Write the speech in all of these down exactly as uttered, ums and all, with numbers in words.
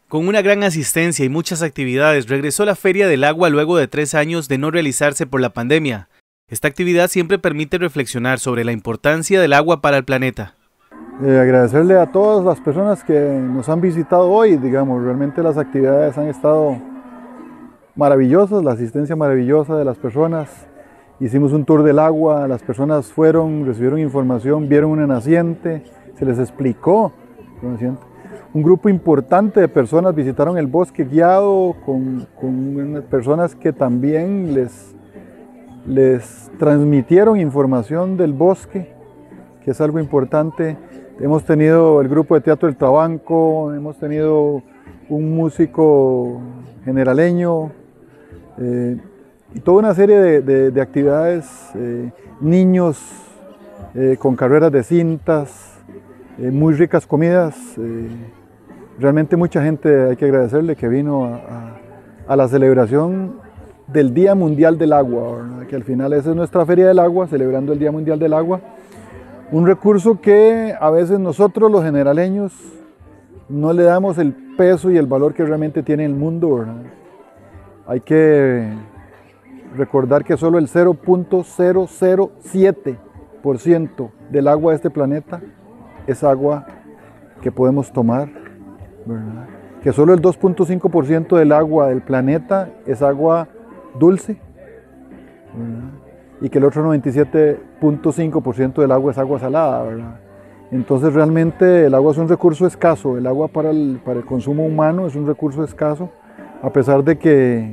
Con una gran asistencia y muchas actividades, regresó la Feria del Agua luego de tres años de no realizarse por la pandemia. Esta actividad siempre permite reflexionar sobre la importancia del agua para el planeta. Eh, agradecerle a todas las personas que nos han visitado hoy, digamos, realmente las actividades han estado maravillosas, la asistencia maravillosa de las personas. Hicimos un tour del agua, las personas fueron, recibieron información, vieron una naciente, se les explicó la naciente. Un grupo importante de personas visitaron el bosque guiado con, con personas que también les, les transmitieron información del bosque, que es algo importante. Hemos tenido el grupo de teatro El Trabanco, hemos tenido un músico generaleño, eh, y toda una serie de, de, de actividades, eh, niños eh, con carreras de cintas, eh, muy ricas comidas. Eh, realmente mucha gente, hay que agradecerle que vino a, a, a la celebración del Día Mundial del Agua, ¿verdad? Que al final esa es nuestra Feria del Agua, celebrando el Día Mundial del Agua. Un recurso que a veces nosotros los generaleños no le damos el peso y el valor que realmente tiene el mundo, ¿verdad? Hay que recordar que solo el cero punto cero cero siete por ciento del agua de este planeta es agua que podemos tomar, ¿verdad? Que solo el dos punto cinco por ciento del agua del planeta es agua dulce, ¿verdad? Y que el otro noventa y siete punto cinco por ciento del agua es agua salada, ¿verdad? Entonces realmente el agua es un recurso escaso, el agua para el, para el consumo humano es un recurso escaso, a pesar de que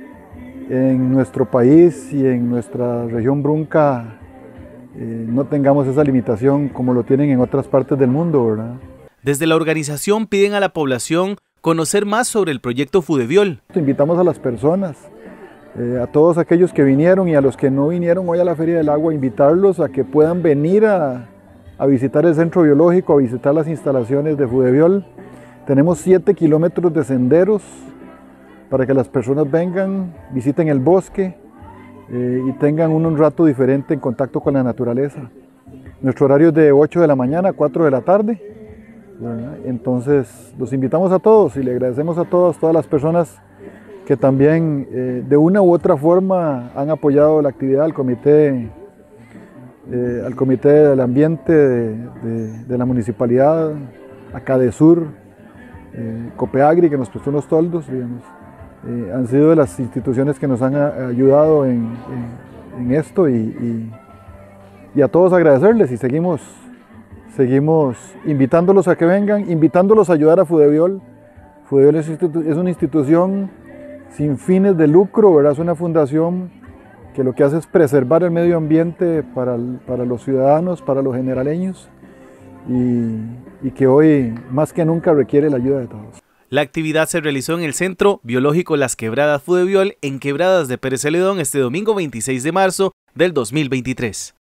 en nuestro país y en nuestra región Brunca eh, no tengamos esa limitación como lo tienen en otras partes del mundo, ¿verdad? Desde la organización piden a la población conocer más sobre el proyecto Fudeviol. Invitamos a las personas, eh, a todos aquellos que vinieron y a los que no vinieron hoy a la Feria del Agua, invitarlos a que puedan venir a, a visitar el centro biológico, a visitar las instalaciones de Fudeviol. Tenemos siete kilómetros de senderos para que las personas vengan, visiten el bosque eh, y tengan un, un rato diferente en contacto con la naturaleza. Nuestro horario es de ocho de la mañana a cuatro de la tarde, ¿verdad? Entonces los invitamos a todos y le agradecemos a todas, todas las personas que también eh, de una u otra forma han apoyado la actividad, al comité, eh, al comité del ambiente de, de, de la municipalidad, a Cadesur, eh, Copeagri, que nos prestó unos toldos, digamos. Eh, han sido de las instituciones que nos han a, ayudado en, en, en esto y, y, y a todos agradecerles y seguimos, seguimos invitándolos a que vengan, invitándolos a ayudar a Fudeviol. Fudeviol es, es una institución sin fines de lucro, ¿verdad? Es una fundación que lo que hace es preservar el medio ambiente para, para los ciudadanos, para los generaleños y, y que hoy más que nunca requiere la ayuda de todos. La actividad se realizó en el Centro Biológico Las Quebradas Fudeviol en Quebradas de Pérez Celedón este domingo veintiséis de marzo del dos mil veintitrés.